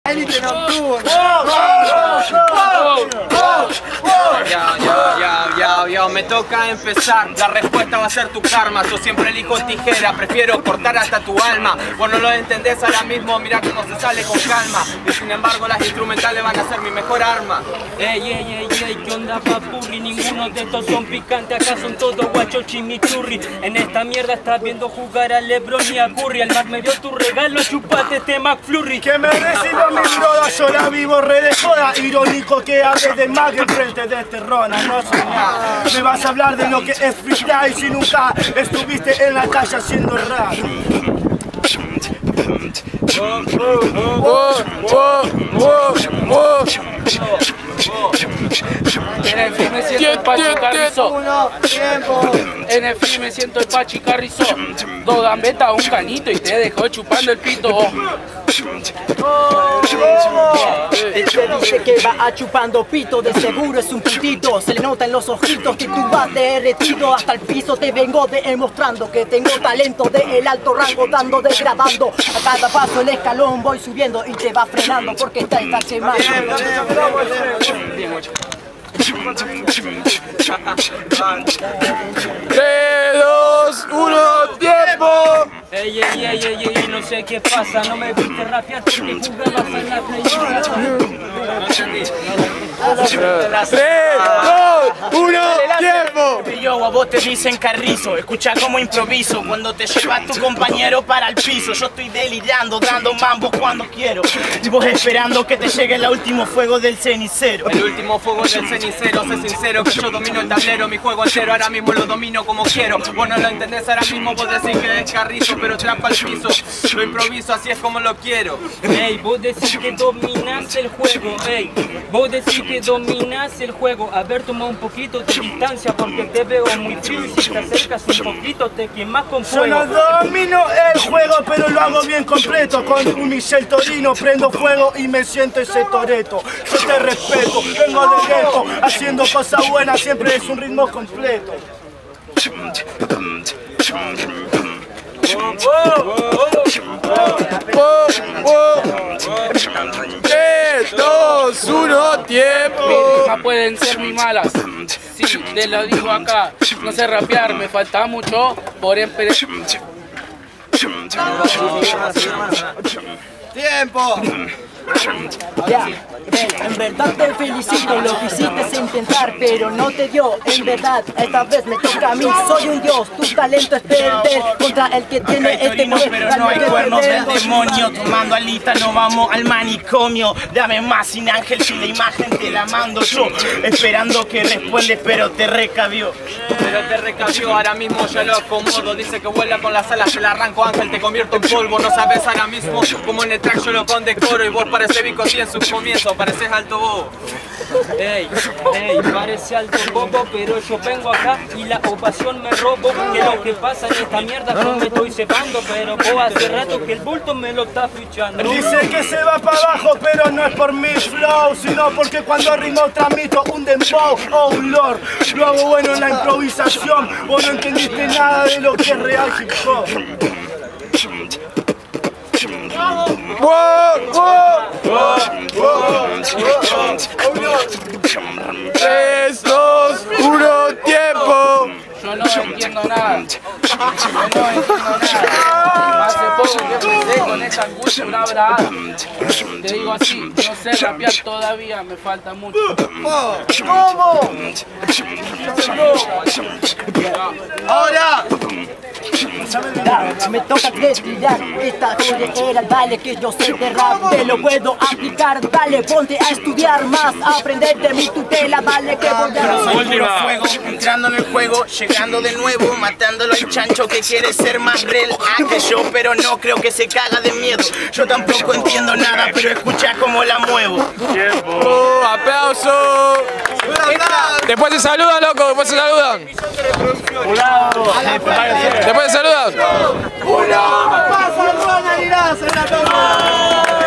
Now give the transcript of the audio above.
Élite nocturna. Ya, me toca empezar. La respuesta va a ser tu karma. Yo siempre elijo tijera, prefiero cortar hasta tu alma. Vos no lo entendés ahora mismo, mira cómo se sale con calma. Y sin embargo las instrumentales van a ser mi mejor arma. Ey, ¿qué onda papurri? Ninguno de estos son picantes, acá son todos guachos chimichurri. En esta mierda estás viendo jugar a Lebron y a Curry. El Mac me dio tu regalo, chupate este McFlurry. Que me recibo mi broda, yo la vivo re de joda. Irónico que hable de Mac en frente de este Rona, no soy nada. Me vas a hablar de lo que es freestyle si nunca estuviste en la calle haciendo rap. En el film me siento el Pachi Carrizo. En el film me siento el Pachi Carrizo. Dos gambetas, un canito y te dejó chupando el pito. Él te dice que va a chupando pito, de seguro es un putito. Se le nota en los ojitos que tú vas derretido hasta el piso. Te vengo demostrando que tengo talento de el alto rango, dando, degradando. A cada paso el escalón voy subiendo y te va frenando porque está chemando. 3, 2, 1, tiempo. Ey, no sé qué pasa, no me viste rapear porque jugabas en la play. 3, 2, 1, tiempo. Yo, a vos te dicen Carrizo, escucha cómo improviso cuando te lleva tu compañero para el piso. Yo estoy delirando, dando mambo cuando quiero. Y vos esperando que te llegue el último fuego del cenicero. El último fuego del cenicero, sé sincero que yo domino el tablero, mi juego entero, ahora mismo lo domino como quiero. Vos no lo entendés ahora mismo, vos decís que es Carrizo, pero trampa al piso. Lo improviso, así es como lo quiero. Ey, vos decís que dominás el juego, ey. Vos decís que dominás el juego. A ver, toma un poquito de distancia porque te veo muy frío y si te acercas un poquito te quemas con fuego. Yo no domino el juego, pero lo hago bien completo. Con un Michel Torino prendo fuego y me siento ese Toreto. Yo te respeto, vengo de gueto, haciendo cosas buenas, siempre es un ritmo completo. 3, 2, 1, tiempo. Mis rimas pueden ser muy malas. Sí, te lo digo acá. No sé rapear, me falta mucho por empezar. ¡Tiempo! Ya, en verdad te felicito, lo quisiste intentar, pero no te dio. En verdad, esta vez me toca a mí, soy un dios. Tu talento es perder contra el que tiene este poder. Pero no hay cuernos del demonio. Tomando alita no vamos al manicomio. Dame más sin ángel, si la imagen te la mando yo. Esperando que respondes, pero te recabió. Pero te recabió, ahora mismo ya lo acomodo. Dice que vuela con las alas, se la arranco ángel, te convierto en polvo. No sabes ahora mismo como en el track yo lo condecoro. Y vos pareces Vico así en su comienzo, pareces alto bobo. Ey, parece alto bobo, pero yo vengo acá y la ovación me robo. Que lo que pasa en esta mierda no me estoy cebando, pero vos hace rato que el bulto me lo está fichando. Dice que se va para abajo, pero no es por mi flow, sino porque cuando rimo transmito un dembow, oh lord. Lo hago bueno en la improvisación, vos no entendiste nada de lo que es real hip hop. 3, 2, 1, tiempo. Yo no entiendo nada. Hace poco que empecé con esta angustia una brava. Te digo así, no sé rapear todavía, me falta mucho. ¿Cómo? ¡Ahora! Me toca retirar esta era, dale que yo sé de rap, te lo puedo aplicar, dale, ponte a estudiar más, aprender de mi tutela, dale que voy a Último fuego, entrando en el juego, llegando de nuevo, matándolo al chancho que quiere ser más real que yo, pero no creo que se caga de miedo. Yo tampoco entiendo nada, pero escucha cómo la muevo. ¡Aplauso! Después se saludan, loco, después se saludan. Después se saludan. ¡Uno! ¡Pasa Ronald Irás en la toma!